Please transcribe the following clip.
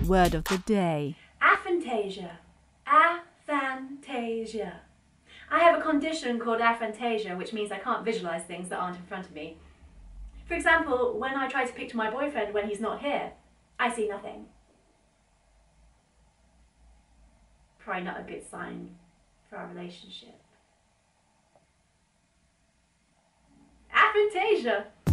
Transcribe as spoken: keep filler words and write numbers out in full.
Word of the day. Aphantasia. Aphantasia. I have a condition called aphantasia, which means I can't visualise things that aren't in front of me. For example, when I try to picture my boyfriend when he's not here, I see nothing. Probably not a good sign for our relationship. Aphantasia.